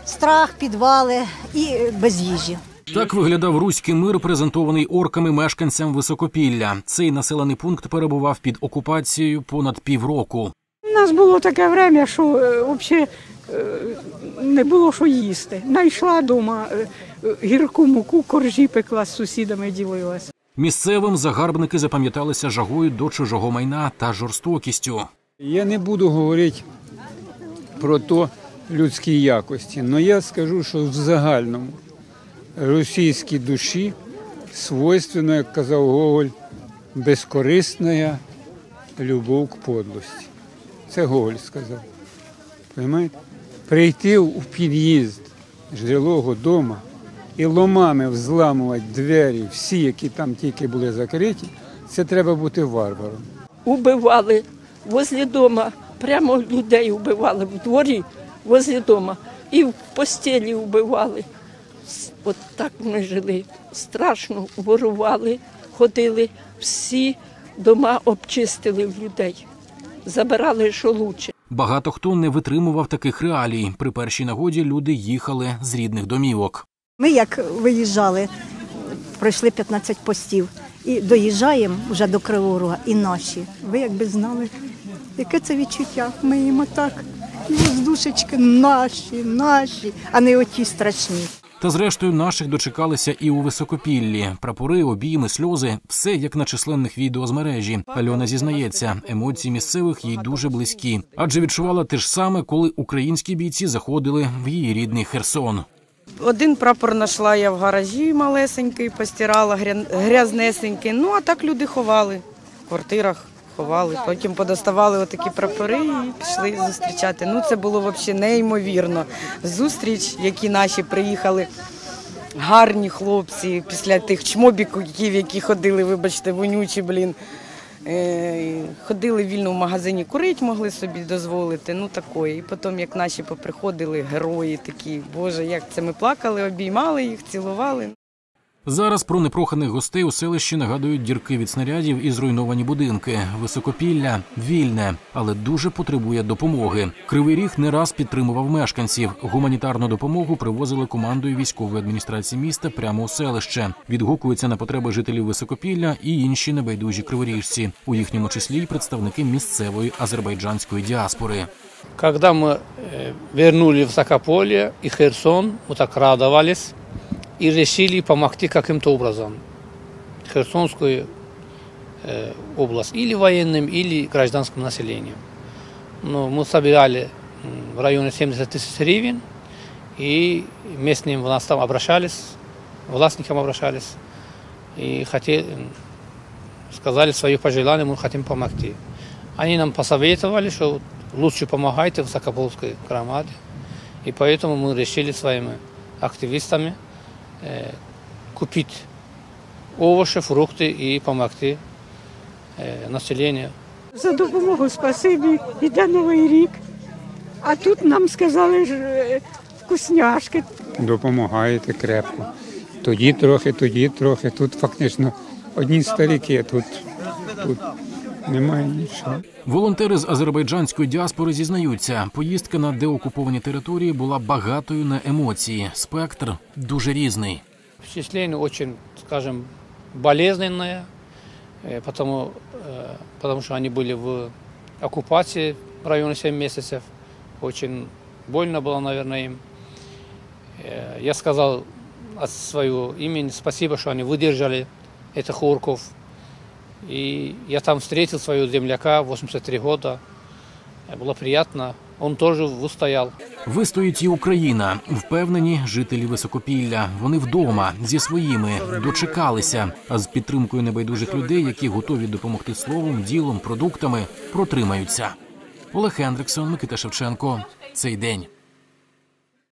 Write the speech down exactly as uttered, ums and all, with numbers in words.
страх, підвали і без їжі. Так виглядав руський мир, презентований орками мешканцям Високопілля. Цей населений пункт перебував під окупацією понад півроку. У нас було таке время, що взагалі не було що їсти. Найшла вдома гірку муку, коржі пекла, з сусідами ділилася. Місцевим загарбники запам'яталися жагою до чужого майна та жорстокістю. Я не буду говорити про то людські якості, але я скажу, що в загальному російській душі свойственно, як казав Гоголь, безкорисна любов к подлості. Це Гоголь сказав. Понимаєте? Прийти у під'їзд жилого дому і ломами взламувати двері, всі, які там тільки були закриті, це треба бути варваром. Убивали возле дома, прямо людей убивали в дворі, возле дома, і в постелі убивали. От так ми жили, страшно, ворували, ходили, всі дома обчистили в людей, забирали, що краще. Багато хто не витримував таких реалій. При першій нагоді люди їхали з рідних домівок. Ми як виїжджали, пройшли п'ятнадцять постів і доїжджаємо вже до Кривого Рога, і наші. Ви якби знали, яке це відчуття. Ми їм отак, і воздушечки наші, наші, а не оті страшні. Та зрештою наших дочекалися і у Високопіллі. Прапори, обійми, сльози – все як на численних відео з мережі. Альона зізнається, емоції місцевих їй дуже близькі. Адже відчувала те ж саме, коли українські бійці заходили в її рідний Херсон. Один прапор знайшла я в гаражі малесенький, постирала, грязнесенький. Ну, а так люди ховали, в квартирах ховали. Потім подоставали отакі прапори і пішли зустрічати. Ну, це було взагалі неймовірно. Зустріч, які наші приїхали, гарні хлопці, після тих чмобіків, які ходили, вибачте, вонючі, блін. Ходили вільно в магазині, курити могли собі дозволити, ну такої. І потім, як наші поприходили, герої такі, боже, як це ми плакали, обіймали їх, цілували. Зараз про непроханих гостей у селищі нагадують дірки від снарядів і зруйновані будинки. Високопілля вільне, але дуже потребує допомоги. Кривий Ріг не раз підтримував мешканців. Гуманітарну допомогу привозили командою військової адміністрації міста прямо у селище. Відгукуються на потреби жителів Високопілля і інші небайдужі криворіжці, у їхньому числі й представники місцевої азербайджанської діаспори. Когда мы вернули в Высокополье и Херсон, мы так радовались и решили помогти каким-то образом Херсонскую э, область или военным, или гражданским населением. Но мы собирали в районе семьдесят тысяч гривен, и местным властям обращались, властникам обращались, и хотели, сказали свои пожелания, мы хотим помогти. Они нам посоветовали, что лучше помогайте Высокопольской громаде, и поэтому мы решили своими активистами э, купить овощи, фрукты и помогти э, населению. За допомогу спасибі, іде Новий рік, а тут нам сказали ж вкусняшки. Допомагаєте крепко. Тоді трохи, тоді трохи. Тут фактично одні старики, тут, тут немає нічого. Волонтери з азербайджанської діаспори зізнаються, поїздка на деокуповані території була багатою на емоції. Спектр дуже різний. Впечатление очень, скажем, болезненное, потому, потому что они были в оккупации в районе семь месяцев. Очень больно было, наверное, им. Я сказал от своего имени спасибо, что они выдержали этих орков. И я там встретил своего земляка, восемьдесят три года. Было приятно. Он тоже выстоял. Вистоїть і Україна. Впевнені жителі Високопілля. Вони вдома, зі своїми, дочекалися. А з підтримкою небайдужих людей, які готові допомогти словом, ділом, продуктами, протримаються. Олег Хендриксон, Микита Шевченко. Цей день.